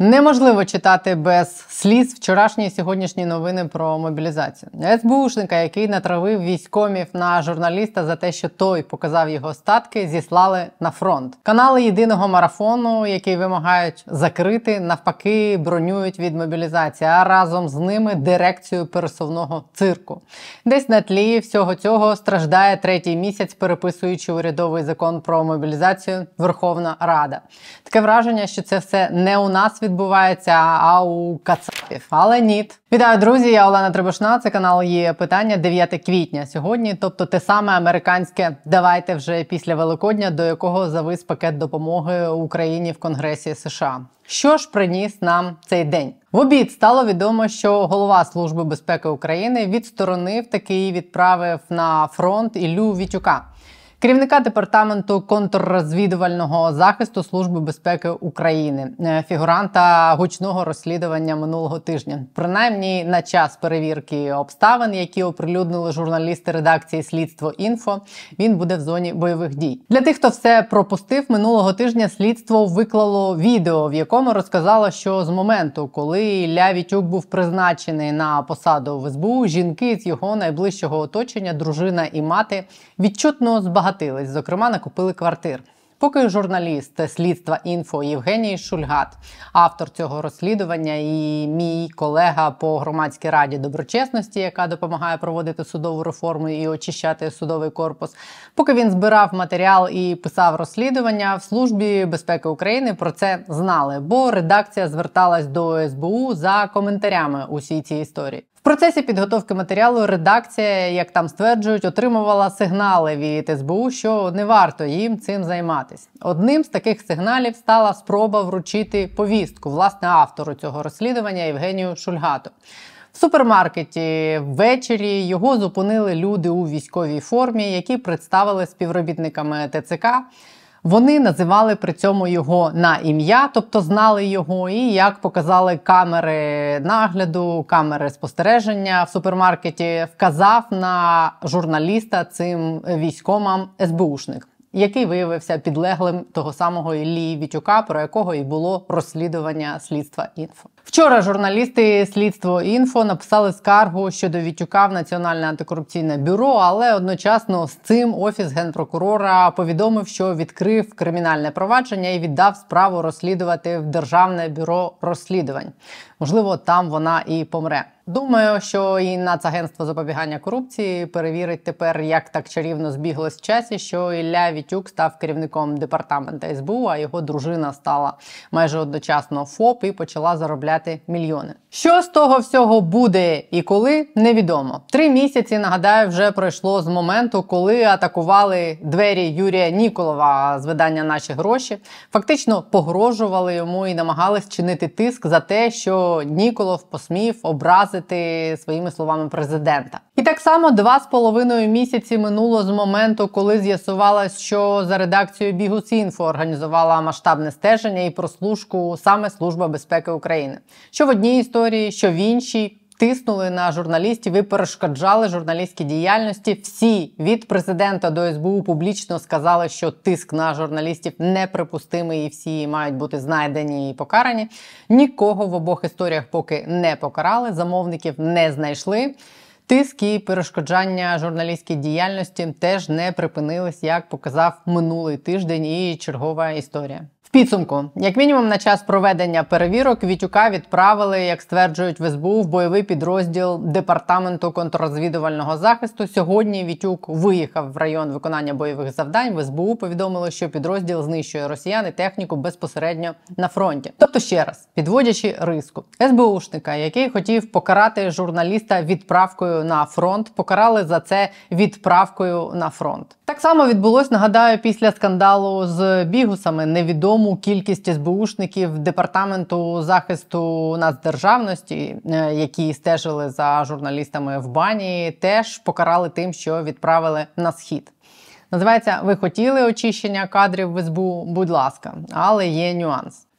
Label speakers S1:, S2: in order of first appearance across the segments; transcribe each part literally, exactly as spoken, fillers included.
S1: Неможливо читати без сліз вчорашні і сьогоднішні новини про мобілізацію. ес бе у-шника, який натравив військомів на журналіста за те, що той показав його статки, зіслали на фронт. Канали єдиного марафону, який вимагають закрити, навпаки бронюють від мобілізації, а разом з ними дирекцію пересувного цирку. Десь на тлі всього цього страждає третій місяць, переписуючи урядовий закон про мобілізацію, Верховна Рада. Таке враження, що це все не у нас відбувається, відбувається, а у кацапів. Але ні. Вітаю, друзі, я Олена Требушна, це канал «Є питання», дев'яте квітня сьогодні, тобто те саме американське «давайте вже після Великодня», до якого завис пакет допомоги Україні в Конгресі США. Що ж приніс нам цей день? В обід стало відомо, що голова Служби безпеки України відсторонив таки і відправив на фронт Іллю Вітюка, керівника департаменту контррозвідувального захисту Служби безпеки України, фігуранта гучного розслідування минулого тижня. Принаймні на час перевірки обставин, які оприлюднили журналісти редакції «Слідство.Інфо», він буде в зоні бойових дій. Для тих, хто все пропустив, минулого тижня слідство виклало відео, в якому розказало, що з моменту, коли Ілля Вітюк був призначений на посаду в ес бе у, жінки з його найближчого оточення, дружина і мати, відчутно збагатилися. Зокрема, накупили квартир. Поки журналіст «Слідства.Інфо» Євгеній Шульгат, автор цього розслідування, і мій колега по громадській раді доброчесності, яка допомагає проводити судову реформу і очищати судовий корпус, поки він збирав матеріал і писав розслідування, в Службі безпеки України про це знали, бо редакція зверталась до ес бе у за коментарями усій цій історії. В процесі підготовки матеріалу редакція, як там стверджують, отримувала сигнали від ес бе у, що не варто їм цим займатися. Одним з таких сигналів стала спроба вручити повістку, власне, автору цього розслідування Євгенію Шульгату. В супермаркеті ввечері його зупинили люди у військовій формі, які представили співробітниками те це ка. Вони називали при цьому його на ім'я, тобто знали його, і, як показали камери нагляду, камери спостереження в супермаркеті, вказав на журналіста цим військомам ес бе у-шник, який виявився підлеглим того самого Іллі Вітюка, про якого і було розслідування «Слідства.Інфо». Вчора журналісти «Слідство.Інфо» написали скаргу щодо Вітюка в Національне антикорупційне бюро, але одночасно з цим Офіс Генпрокурора повідомив, що відкрив кримінальне провадження і віддав справу розслідувати в Державне бюро розслідувань. Можливо, там вона і помре. Думаю, що і Нацагентство запобігання корупції перевірить тепер, як так чарівно збіглось в часі, що Ілля Вітюк став керівником департаменту ес бе у, а його дружина стала майже одночасно ФОП і почала заробляти мільйони. Що з того всього буде і коли, невідомо. Три місяці, нагадаю, вже пройшло з моменту, коли атакували двері Юрія Ніколова з видання «Наші гроші». Фактично погрожували йому і намагались чинити тиск за те, що Ніколов посмів образити своїми словами президента. І так само два з половиною місяці минуло з моменту, коли з'ясувалось, що за редакцією Бігус.Інфо організувала масштабне стеження і прослушку саме Служба безпеки України. Що в одній історії, що в іншій, тиснули на журналістів і перешкоджали журналістській діяльності. Всі, від президента до ес бе у, публічно сказали, що тиск на журналістів неприпустимий і всі мають бути знайдені і покарані. Нікого в обох історіях поки не покарали, замовників не знайшли. Тиск і перешкоджання журналістській діяльності теж не припинились, як показав минулий тиждень і чергова історія. В підсумку, як мінімум на час проведення перевірок, Вітюка відправили, як стверджують в ес бе у, в бойовий підрозділ Департаменту контррозвідувального захисту. Сьогодні Вітюк виїхав в район виконання бойових завдань. В ес бе у повідомили, що підрозділ знищує росіян і техніку безпосередньо на фронті. Тобто, ще раз, підводячи риску, ес бе у-шника, який хотів покарати журналіста відправкою на фронт, покарали за це відправкою на фронт. Так само відбулось, нагадаю, після скандалу з бігусами. Невідому кількість ес бе у-шників Департаменту захисту нацдержавності, які стежили за журналістами в бані, теж покарали тим, що відправили на схід. Називається «Ви хотіли очищення кадрів в ес бе у? Будь ласка». Але є нюанс.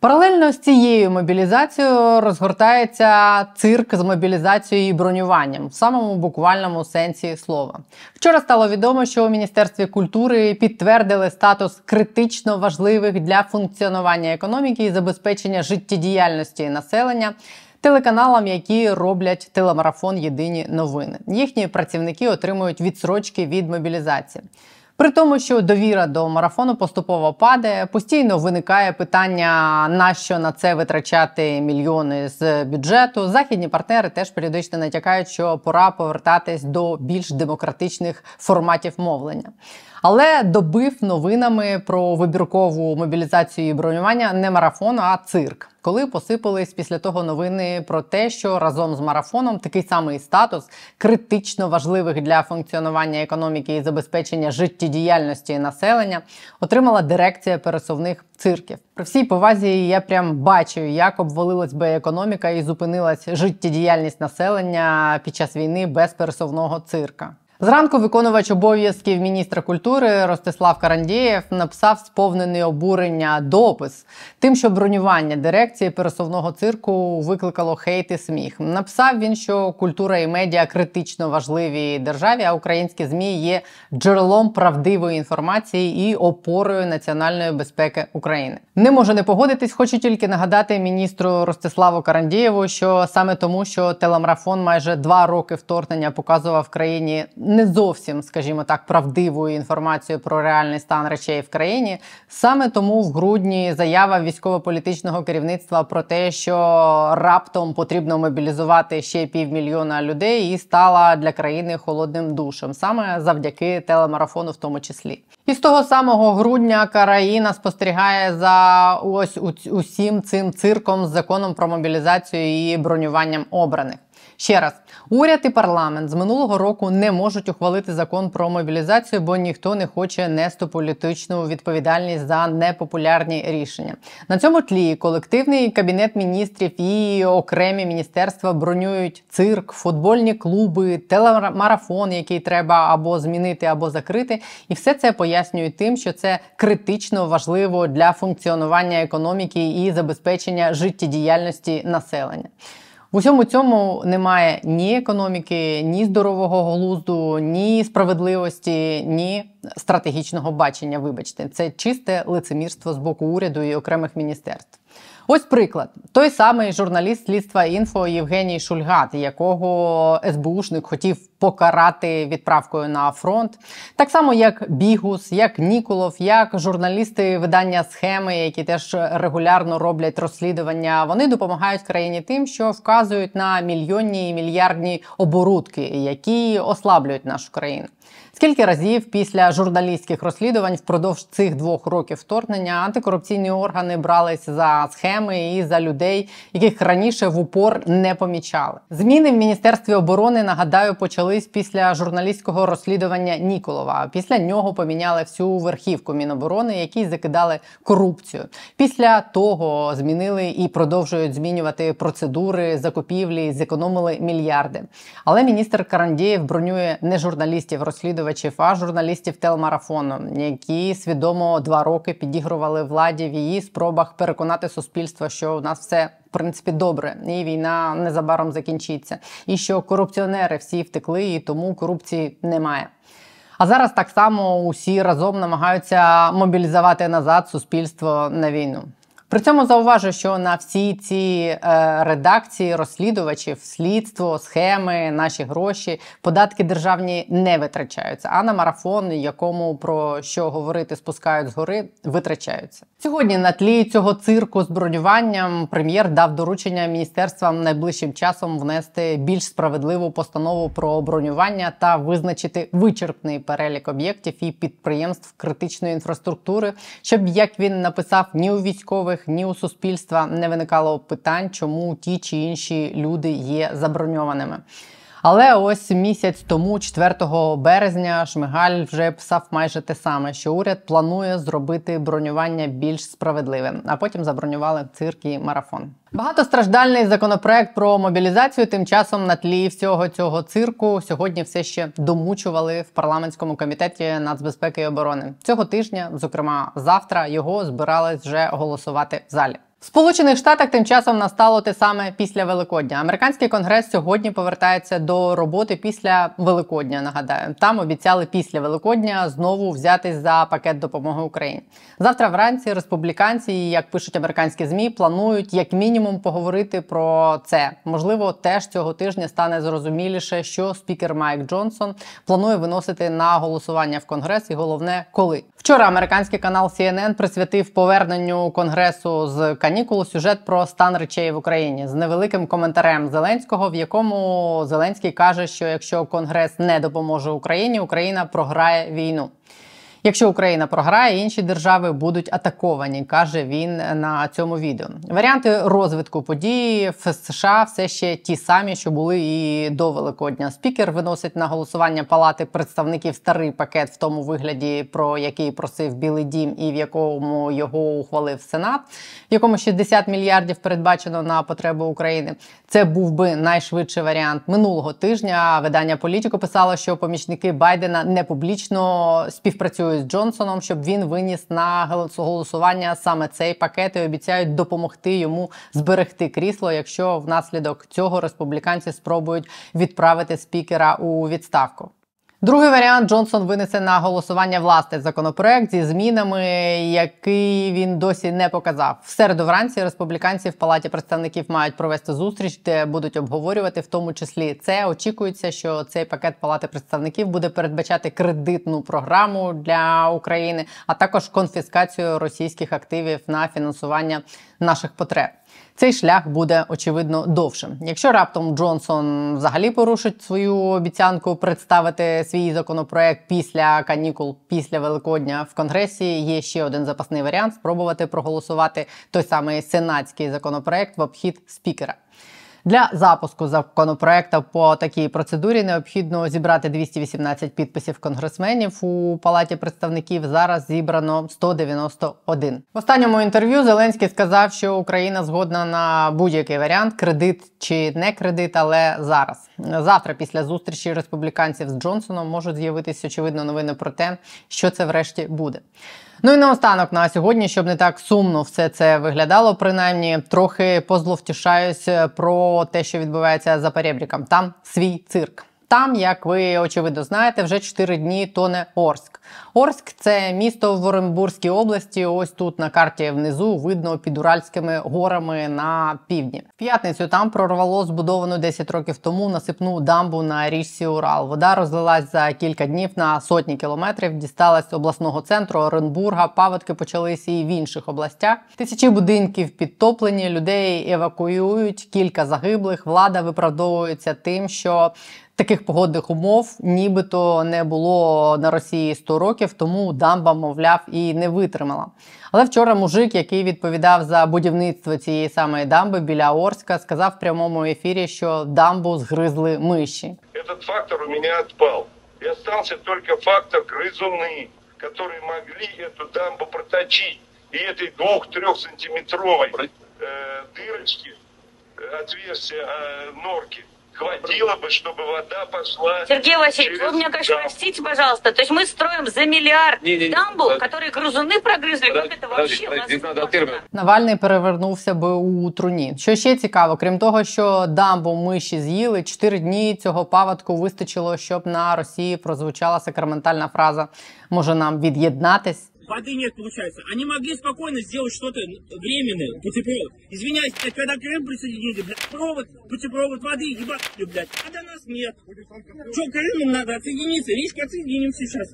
S1: Паралельно з цією мобілізацією розгортається цирк з мобілізацією і бронюванням в самому буквальному сенсі слова. Вчора стало відомо, що у Міністерстві культури підтвердили статус критично важливих для функціонування економіки і забезпечення життєдіяльності населення телеканалам, які роблять телемарафон «Єдині новини». Їхні працівники отримують відстрочки від мобілізації. При тому, що довіра до марафону поступово падає, постійно виникає питання, нащо на це витрачати мільйони з бюджету. Західні партнери теж періодично натякають, що пора повертатись до більш демократичних форматів мовлення. Але добив новинами про вибіркову мобілізацію і бронювання не марафон, а цирк. Коли посипались після того новини про те, що разом з марафоном такий самий статус критично важливих для функціонування економіки і забезпечення життєдіяльності населення отримала дирекція пересувних цирків. При всій повазі я прям бачу, як обвалилась би економіка і зупинилась життєдіяльність населення під час війни без пересувного цирка. Зранку виконувач обов'язків міністра культури Ростислав Карандєєв написав сповнений обурення допис тим, що бронювання дирекції пересувного цирку викликало хейт і сміх. Написав він, що культура і медіа критично важливі державі, а українські ЗМІ є джерелом правдивої інформації і опорою національної безпеки України. Не можу не погодитись, хочу тільки нагадати міністру Ростиславу Карандєєву, що саме тому, що телемарафон майже два роки вторгнення показував в країні не зовсім, скажімо так, правдивою інформацією про реальний стан речей в країні. Саме тому в грудні заява військово-політичного керівництва про те, що раптом потрібно мобілізувати ще півмільйона людей, і стала для країни холодним душем. Саме завдяки телемарафону в тому числі. І з того самого грудня країна спостерігає за ось усім цим цирком з законом про мобілізацію і бронюванням обраних. Ще раз, уряд і парламент з минулого року не можуть ухвалити закон про мобілізацію, бо ніхто не хоче нести політичну відповідальність за непопулярні рішення. На цьому тлі колективний кабінет міністрів і окремі міністерства бронюють цирк, футбольні клуби, телемарафон, який треба або змінити, або закрити. І все це пояснюють тим, що це критично важливо для функціонування економіки і забезпечення життєдіяльності населення. В усьому цьому немає ні економіки, ні здорового глузду, ні справедливості, ні стратегічного бачення, вибачте. Це чисте лицемірство з боку уряду і окремих міністерств. Ось приклад. Той самий журналіст слідства «Інфо» Євгеній Шульгат, якого ес бе ушник хотів покарати відправкою на фронт. Так само, як Бігус, як Ніколов, як журналісти видання «Схеми», які теж регулярно роблять розслідування. Вони допомагають країні тим, що вказують на мільйонні і мільярдні оборудки, які ослаблюють нашу країну. Скільки разів після журналістських розслідувань впродовж цих двох років вторгнення антикорупційні органи брались за схеми і за людей, яких раніше в упор не помічали. Зміни в Міністерстві оборони, нагадаю, почались після журналістського розслідування Ніколова. Після нього поміняли всю верхівку Міноборони, які закидали корупцію. Після того змінили і продовжують змінювати процедури закупівлі, зекономили мільярди. Але міністр Карандєєв бронює не журналістів розслідувачів, а журналістів телемарафону, які свідомо два роки підігрували владі в її спробах переконати суспільство, що у нас все в принципі добре, і війна незабаром закінчиться, і що корупціонери всі втекли, і тому корупції немає. А зараз так само усі разом намагаються мобілізувати назад суспільство на війну. При цьому зауважу, що на всі ці е, редакції розслідувачів, слідство, схеми, наші гроші, податки державні не витрачаються, а на марафон, якому про що говорити спускають згори, витрачаються. Сьогодні на тлі цього цирку з бронюванням прем'єр дав доручення міністерствам найближчим часом внести більш справедливу постанову про бронювання та визначити вичерпний перелік об'єктів і підприємств критичної інфраструктури, щоб, як він написав, ні у військових, ні у суспільства не виникало питань, чому ті чи інші люди є заброньованими. Але ось місяць тому, четвертого березня, Шмигаль вже писав майже те саме, що уряд планує зробити бронювання більш справедливим, а потім забронювали цирк і марафон. Багатостраждальний законопроект про мобілізацію тим часом на тлі всього цього цирку сьогодні все ще домучували в парламентському комітеті нацбезпеки і оборони. Цього тижня, зокрема завтра, його збирались вже голосувати в залі. В Сполучених Штатах тим часом настало те саме після Великодня. Американський конгрес сьогодні повертається до роботи після Великодня, нагадаю. Там обіцяли після Великодня знову взятись за пакет допомоги Україні. Завтра вранці республіканці, як пишуть американські ЗМІ, планують як мінімум поговорити про це. Можливо, теж цього тижня стане зрозуміліше, що спікер Майк Джонсон планує виносити на голосування в Конгрес і головне, коли. Вчора американський канал Сі Ен Ен присвятив поверненню Конгресу з канікул сюжет про стан речей в Україні з невеликим коментарем Зеленського, в якому Зеленський каже, що якщо Конгрес не допоможе Україні, Україна програє війну. Якщо Україна програє, інші держави будуть атаковані, каже він на цьому відео. Варіанти розвитку події в США все ще ті самі, що були і до Великодня. Спікер виносить на голосування Палати представників старий пакет в тому вигляді, про який просив Білий дім і в якому його ухвалив Сенат, в якому шістдесят мільярдів передбачено на потреби України. Це був би найшвидший варіант. Минулого тижня видання «Політико» писало, що помічники Байдена не публічно співпрацюють з Джонсоном, щоб він виніс на голосування саме цей пакет і обіцяють допомогти йому зберегти крісло, якщо внаслідок цього республіканці спробують відправити спікера у відставку. Другий варіант – Джонсон винесе на голосування власний законопроект зі змінами, який він досі не показав. В середу вранці республіканці в Палаті представників мають провести зустріч, де будуть обговорювати в тому числі це. Очікується, що цей пакет Палати представників буде передбачати кредитну програму для України, а також конфіскацію російських активів на фінансування наших потреб. Цей шлях буде, очевидно, довшим. Якщо раптом Джонсон взагалі порушить свою обіцянку представити свій законопроект після канікул, після Великодня в Конгресі, є ще один запасний варіант – спробувати проголосувати той самий сенатський законопроект в обхід спікера. Для запуску законопроекту по такій процедурі необхідно зібрати двісті вісімнадцять підписів конгресменів. У Палаті представників зараз зібрано сто дев'яносто один. В останньому інтерв'ю Зеленський сказав, що Україна згодна на будь-який варіант, кредит чи не кредит, але зараз. Завтра після зустрічі республіканців з Джонсоном можуть з'явитися, очевидно, новини про те, що це врешті буде. Ну і наостанок на сьогодні, щоб не так сумно все це виглядало, принаймні, трохи позловтішаюсь про те, що відбувається за перебріком. Там свій цирк. Там, як ви, очевидно, знаєте, вже чотири дні тоне Орськ. Орськ – це місто в Оренбурзькій області, ось тут на карті внизу видно під Уральськими горами на півдні. В п'ятницю там прорвало збудовану десять років тому насипну дамбу на річці Урал. Вода розлилась за кілька днів на сотні кілометрів, дісталась обласного центру Оренбурга, паводки почалися і в інших областях. Тисячі будинків підтоплені, людей евакуюють, кілька загиблих, влада виправдовується тим, що таких погодних умов нібито не було на Росії сто років, тому дамба, мовляв, і не витримала. Але вчора мужик, який відповідав за будівництво цієї самої дамби біля Орська, сказав в прямому ефірі, що дамбу згризли миші.
S2: Этот фактор у меня отпал. И остался только фактор грызуны, которые могли эту дамбу проточить. И этой двух-трехсантиметровой э, дырочки, отверстия э, норки, хватило бы, чтобы вода пошла.
S3: Сергей Васильевич, вы меня, конечно, дамбу. Простите, пожалуйста. То есть мы строим за миллиард не, не, не, дамбу, не, которые грызуны прогрызли. Подожди, как это вообще подожди, возможно?
S1: Навальний перевернувся би у труні. Що ще цікаво, крім того, що дамбу миші з'їли, чотири дні цього паводку вистачило, щоб на Росії прозвучала сакраментальна фраза «може нам від'єднатись».
S4: Воды нет, получается. Они могли спокойно сделать что-то временное, путепровод. Извиняюсь, когда Крым присоединили, блядь, провод, путепровод воды, ебать, блядь. А до нас нет. Что, Крымом надо отсоединиться? Видишь, отсоединим сейчас.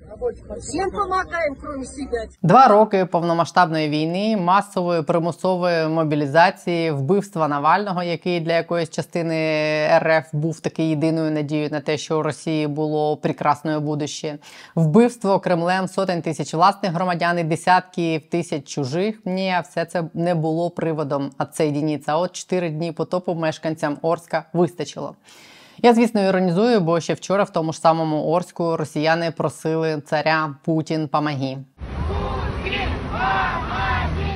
S5: Всім помагаємо, крім себе.
S1: Два роки повномасштабної війни, масової примусової мобілізації, вбивства Навального, який для якоїсь частини Ер Еф був таки єдиною надією на те, що у Росії було прекрасне будуще. Вбивство Кремлем сотень тисяч власних громадян і десятків тисяч чужих. Ні, все це не було приводом «отсоединиться». А от чотири дні потопу мешканцям Орська вистачило. Я, звісно, іронізую, бо ще вчора в тому ж самому Орську росіяни просили царя «Путін, помоги».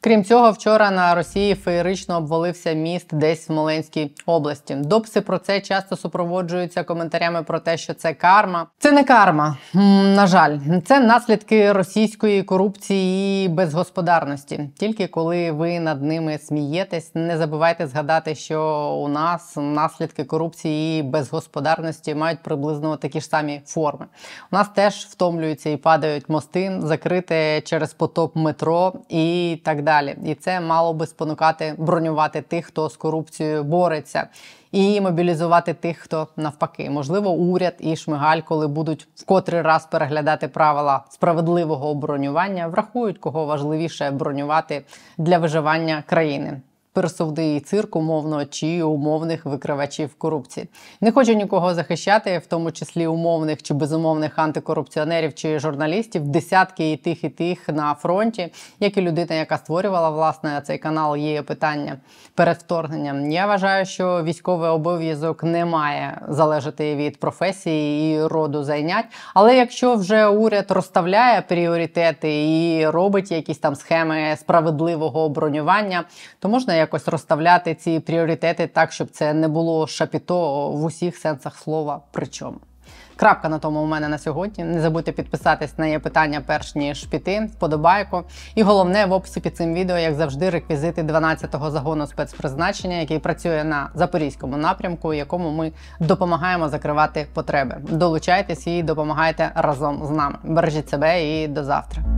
S1: Крім цього, вчора на Росії феєрично обвалився міст десь в Смоленській області. Дописи про це часто супроводжуються коментарями про те, що це карма. Це не карма, на жаль. Це наслідки російської корупції і безгосподарності. Тільки коли ви над ними смієтесь, не забувайте згадати, що у нас наслідки корупції і безгосподарності мають приблизно такі ж самі форми. У нас теж втомлюються і падають мости, закрите через потоп метро і так далі. І це мало би спонукати бронювати тих, хто з корупцією бореться, і мобілізувати тих, хто навпаки. Можливо, уряд і Шмигаль, коли будуть в котрий раз переглядати правила справедливого бронювання, врахують, кого важливіше бронювати для виживання країни. Персовди і цирк умовно чи умовних викривачів корупції. Не хочу нікого захищати, в тому числі умовних чи безумовних антикорупціонерів чи журналістів, десятки і тих, і тих на фронті, як і людина, яка створювала, власне, цей канал, є питання перед вторгненням. Я вважаю, що військовий обов'язок не має залежати від професії і роду зайнять, але якщо вже уряд розставляє пріоритети і робить якісь там схеми справедливого бронювання, то можна як якось розставляти ці пріоритети так, щоб це не було шапіто в усіх сенсах слова причому. Крапка на тому у мене на сьогодні. Не забудьте підписатись на є питання перш ніж піти, вподобайку. І головне, в описі під цим відео, як завжди, реквізити дванадцятого загону спецпризначення, який працює на Запорізькому напрямку, якому ми допомагаємо закривати потреби. Долучайтесь і допомагайте разом з нами. Бережіть себе і до завтра.